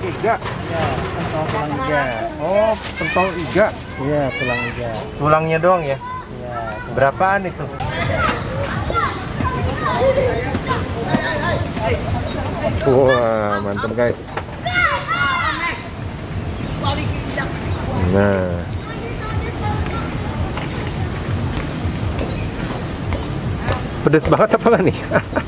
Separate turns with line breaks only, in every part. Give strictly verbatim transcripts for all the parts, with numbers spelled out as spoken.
pakai iga?
Iya, pentol tulang iga.
Oh, pentol iga.
Iya, tulang iga.
Tulangnya doang ya?
Iya.
Berapaan itu? Wah, mantap guys. Nah. Pedes banget apa nggak nih?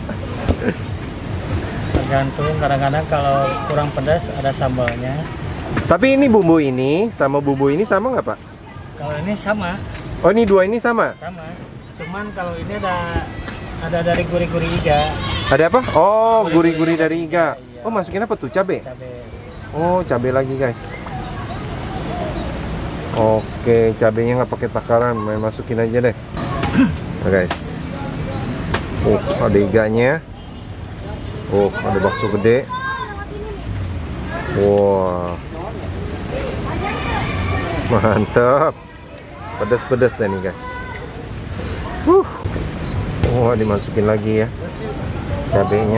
Tergantung, kadang-kadang kalau kurang pedas ada sambalnya.
Tapi ini bumbu ini sama bumbu ini sama nggak Pak?
Kalau ini sama.
Oh, ini dua ini sama?
Sama. Cuman kalau ini ada ada dari gurih-gurih iga.
Ada apa? Oh, gurih-gurih dari iga.
Iya.
Oh, masukin apa tuh? Cabe?
Cabe.
Oh, cabe lagi guys. Oke, cabenya nggak pakai takaran, main masukin aja deh. Nah, guys. Oh, ada iganya. Oh, ada bakso gede. Wow, mantap. Pedas-pedas deh nih guys. Uh. Oh, dimasukin lagi ya cabenya.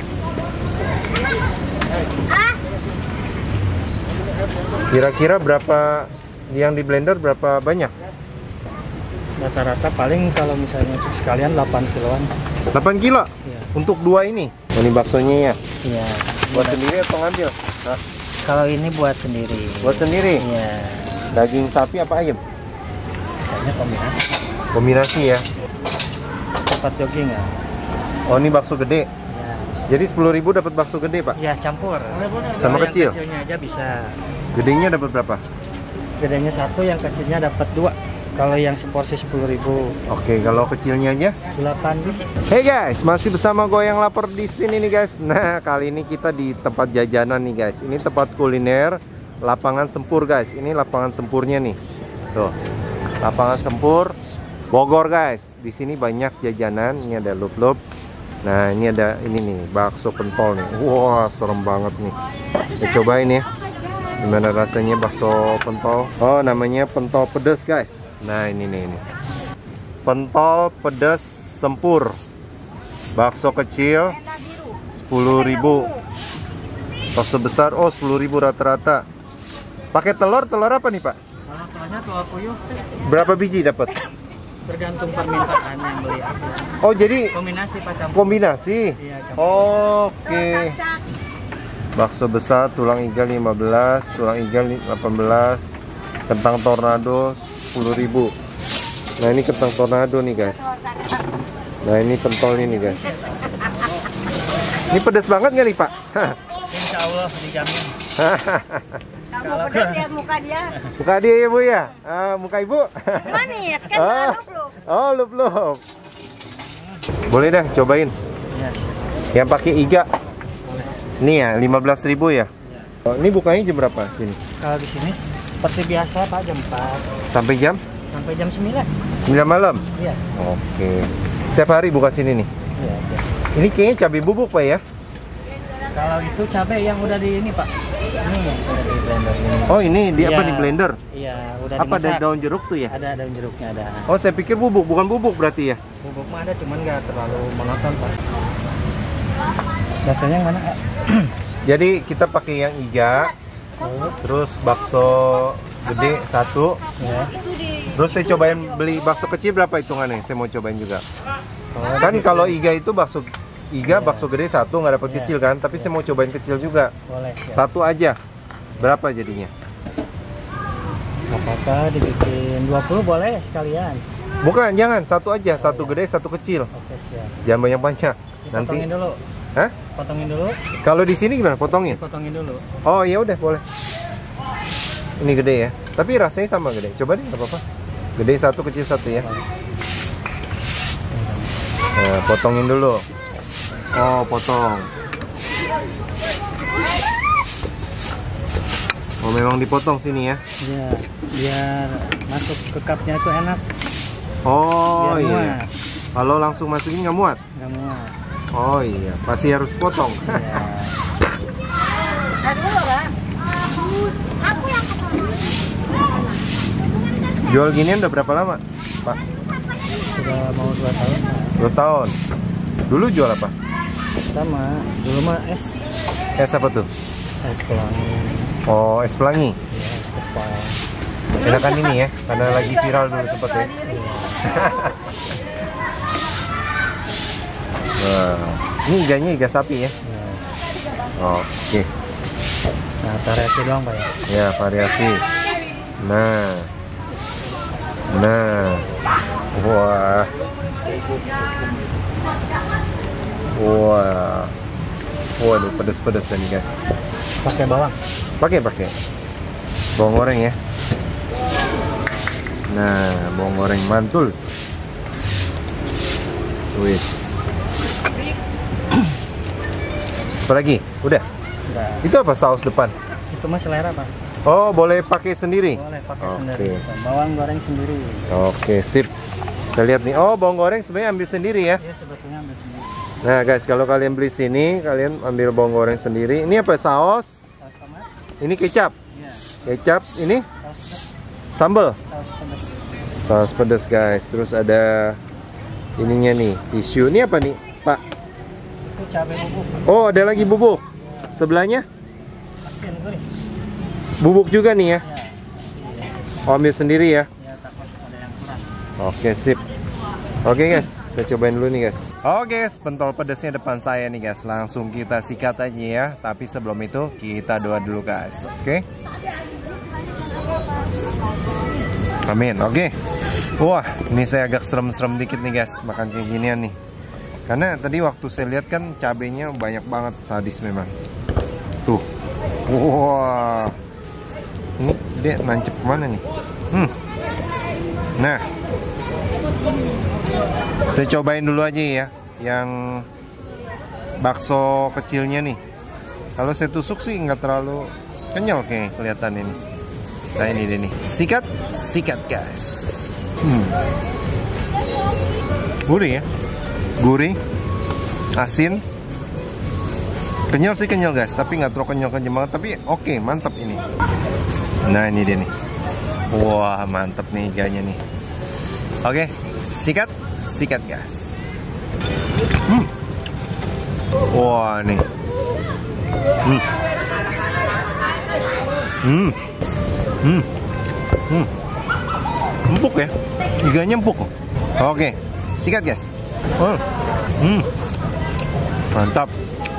Kira-kira berapa yang di blender, berapa banyak?
Rata-rata paling kalau misalnya untuk sekalian delapan kiloan.
delapan kilo?
Iya.
Untuk dua ini? Oh, ini baksonya ya?
Iya.
Buat sendiri atau ngambil? Hah?
Kalau ini buat sendiri.
Buat sendiri?
Iya.
Daging sapi apa ayam?
Kayaknya kombinasi.
Kombinasi ya?
Cepat jogging ya.
Oh, ini bakso gede?
Iya.
Jadi sepuluh ribu dapat bakso gede Pak?
Iya, campur.
Sama
Kalau
kecil?
Yang kecilnya aja bisa.
Gedenya dapat berapa?
Gedenya satu, yang kecilnya dapat dua. Kalau yang seporsi sepuluh ribu.
Oke, kalau kecilnya aja?
delapan.
Hey guys, masih bersama Goyang Lapar di sini nih guys. Nah, kali ini kita di tempat jajanan nih guys. Ini tempat kuliner Lapangan Sempur guys. Ini lapangan sempurnya nih. Tuh. Lapangan Sempur Bogor guys. Di sini banyak jajanan. Ini ada lup-lup. Nah, ini ada ini nih, bakso pentol nih. Wah, serem banget nih. Kita cobain ya. Gimana rasanya bakso pentol? Oh, namanya pentol pedas guys. Nah, ini nih ini. Pentol pedas sempur. Bakso kecil sepuluh ribu. Bakso besar oh sepuluh ribu rata-rata. Pakai telur, telur apa nih, Pak?
Kalau telurnya telur puyuh.
Berapa biji dapat?
Tergantung permintaan yang beli.
Oh, jadi
Kombinasi Pak, campur.
kombinasi.
Iya, campur.
Oke. Bakso besar tulang iga lima belas, tulang iga delapan belas, kentang tornado sepuluh ribu. Nah, ini kentang tornado nih guys. Nah, ini pentolnya nih guys. Ini pedas banget nggak nih Pak?
Insya Allah dijamin.
Kamu pedas lihat muka dia.
Muka dia ya Bu ya? Ah, muka Ibu?
Manis kan?
Oh,
Lup-lup.
oh lup-lup. Boleh dah cobain.
Iya,
Yang pakai iga. Ini ya lima belas ribu ya. Oh, ini bukanya jam berapa sini?
kalau di sini seperti biasa Pak, jam empat
Sampai jam
sampai jam sembilan.
sembilan malam?
Iya.
Oke. Setiap hari buka sini nih.
Iya, iya.
Ini kayaknya cabai bubuk Pak ya?
Kalau itu cabai yang udah di ini Pak. Ini yang udah di blender ini.
Oh, ini di apa
Iya.
di blender?
Iya, udah
Apa ada
dimasak.
daun jeruk tuh ya?
Ada daun jeruknya ada.
Oh, saya pikir bubuk, bukan bubuk berarti ya?
Bubuk mah ada, cuman nggak terlalu monoton Pak. Rasanya yang mana?
Jadi kita pakai yang iga, terus bakso gede satu.
Ya.
Terus saya cobain beli bakso kecil berapa hitungannya? Saya mau cobain juga.
Oh,
Kan kalau iga itu bakso iga, bakso gede satu nggak dapat
Iya.
kecil kan? Tapi saya mau cobain kecil juga.
boleh. Ya.
Satu aja. Berapa jadinya?
Nggak apa-apa, dibikin dua puluh boleh sekalian.
Bukan, jangan satu aja, satu gede, satu kecil.
Oke, siap.
Jangan banyak-banyak. Nanti,
Potongin dulu.
hah?
Potongin dulu.
Kalau di sini gimana? Potongin?
Potongin dulu.
Oh ya udah boleh. Ini gede ya. Tapi rasanya sama gede. Coba deh, nggak apa-apa. Gede satu, kecil satu ya. Nah, potongin dulu. Oh, potong. Oh, memang dipotong sini ya.
Iya, biar masuk ke cupnya itu enak.
Oh
Biar
iya.
muat.
Kalau langsung masukin nggak muat.
Nggak muat.
Oh iya, pasti harus potong.
Iya.
Jual ginian udah berapa lama, Pak?
Sudah mau dua tahun Pak.
Dua tahun. Dulu jual apa?
Sama, dulu mah es.
Es apa tuh?
Es pelangi.
Oh, es pelangi.
Ya, es kepal.
Enakan ini ya, karena lagi viral dulu sempet ya. Nah, ini iganya iga sapi ya.
Ya.
Oke.
Nah, variasi doang Pak ya.
Ya, variasi. Nah. Nah. Wah. Wah. Waduh, pedes-pedes nih guys.
Pakai bawang.
Pakai pakai. Bawang goreng ya. Nah, bawang goreng mantul. Wis. Apa lagi? Udah.
Udah.
Itu apa saus depan?
Itu mah selera Pak.
Oh, boleh pakai sendiri?
Boleh pakai
Oke.
sendiri. Bawang goreng sendiri.
Oke, sip. Kita lihat nih. Oh, bawang goreng sebenarnya ambil sendiri ya.
Ya sebetulnya ambil sendiri.
Nah, guys, kalau kalian beli sini, kalian ambil bawang goreng sendiri. Ini apa? Saus?
Saus tomat.
Ini kecap.
Iya.
Kecap. Ini
Saus pedas.
sambal.
Saus pedas.
Saus pedas, guys. Terus ada ininya nih, tisu. Ini apa nih, Pak?
Itu cabai bubuk.
Oh, ada lagi bubuk. Sebelahnya
Asin gurih.
bubuk juga nih ya.
Ya. Iya.
Oh, ambil sendiri ya.
Ya takut ada yang kurang.
Oke, sip. Oke, guys. Kita cobain dulu nih, guys. Oke, guys, pentol pedasnya depan saya nih, guys. Langsung kita sikat aja ya. Tapi sebelum itu kita doa dulu, guys. Oke. Amin. Oke. Wah, ini saya agak serem-serem dikit nih, guys, makan kayak ginian nih. Karena tadi waktu saya lihat kan cabenya banyak banget, sadis memang. Tuh. Wah. Ini dia nancep kemana nih? Hmm. Nah. Kita cobain dulu aja ya, yang bakso kecilnya nih. Kalau saya tusuk sih nggak terlalu kenyal kayak kelihatan ini. Nah ini dia nih, sikat, sikat guys. Hmm. Gurih ya, gurih, asin, kenyal sih kenyal guys, tapi nggak terlalu kenyal kenyal banget. Tapi oke, mantap ini. Nah ini dia nih, wah mantap nih iganya nih. Oke, sikat. Sikat guys. Hmm. Wah nih. Hmm. Hmm. Hmm. Hmm. Empuk ya. Iganya empuk. Oke. Sikat guys. Hmm. Hmm. Mantap.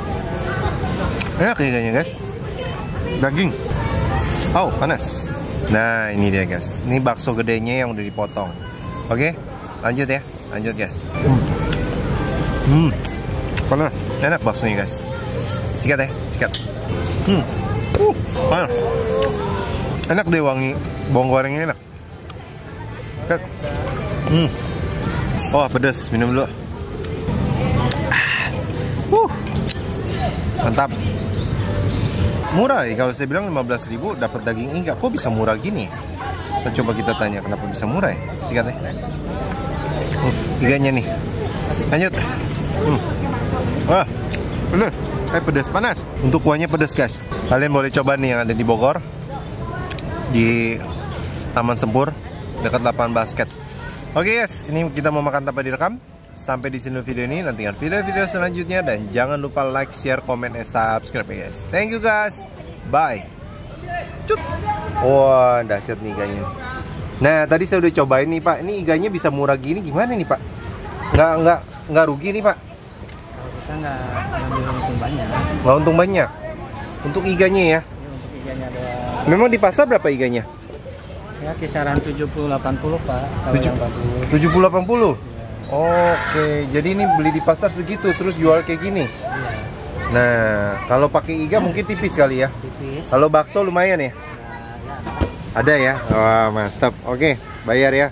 Enak iganya guys. Daging. Oh panas. Nah ini dia guys. Ini bakso gedenya yang udah dipotong. Oke. Lanjut ya. Lanjut guys. Hmm. Hmm. Panas. Enak baksonya guys. Sikat ya, sikat. Hmm. Uh, panas. Enak deh wangi bawang gorengnya enak. Sikat. Hmm. Oh, pedas. Minum dulu. Ah. Uh. Mantap. Murah ya, kalau saya bilang lima belas ribu dapat daging iga. Kok bisa murah gini? Kita coba kita tanya kenapa bisa murah ya. Sikat ya. Hmm, iganya nih. Lanjut. Hmm. Wah, pedas. Eh pedas panas. Untuk kuahnya pedas guys. Kalian boleh coba nih yang ada di Bogor, di Taman Sempur dekat lapangan basket. Oke guys, ini kita mau makan tanpa direkam. Sampai di sini video ini. Nantikan video-video selanjutnya dan jangan lupa like, share, komen, dan subscribe ya guys. Thank you guys. Bye. Cut. Wah, dahsyat nih iganya. Nah, tadi saya udah cobain nih Pak. Ini iganya bisa murah gini gimana nih Pak? Nggak, nggak, nggak rugi nih Pak?
Kalau kita nggak ngambil untung banyak.
Nggak untung banyak? Untuk iganya ya?
Ya, untuk iganya ada.
Memang di pasar berapa iganya?
Ya kisaran tujuh puluh delapan puluh Pak. Kalau
Tujuh-
yang bagus.
tujuh puluh delapan puluh?
Ya,
Oke, jadi ini beli di pasar segitu terus jual kayak gini.
iya.
Nah, kalau pakai iga mungkin tipis kali ya.
Tipis.
Kalau bakso lumayan ya?
Nah, ya.
Ada ya? Wah, mantap. Oke, bayar ya.